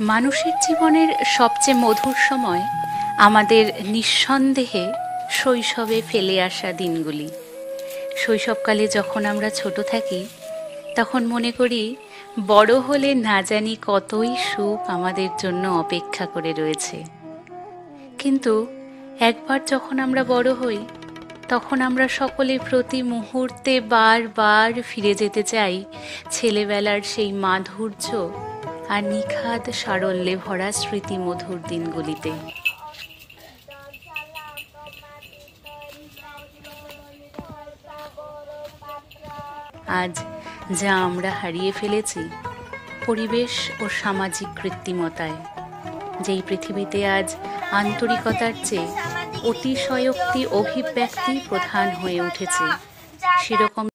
মানুষের জীবনের সবচেয়ে মধুর সময় আমাদের নিঃসন্দেহে শৈশবে ফেলে আসা দিনগুলি। শৈশবকালে যখন আমরা ছোট থাকি তখন মনে করি বড় হলে না জানি কতই সুখ আমাদের জন্য অপেক্ষা করে রয়েছে। কিন্তু একবার যখন আমরা বড় হই তখন আমরা সকলে প্রতি মুহূর্তে বারবার ফিরে যেতে চাই ছেলেবেলার সেই মাধুর্য আর নিখাদ সারল্যে ভরা স্মৃতিমধুর দিনগুলিতে। আজ যা আমরা হারিয়ে ফেলেছি পরিবেশ ও সামাজিক কৃত্রিমতায়, যেই পৃথিবীতে আজ আন্তরিকতার চেয়ে অতিশয়োক্তি অভিব্যক্তি প্রধান হয়ে উঠেছে, সেরকম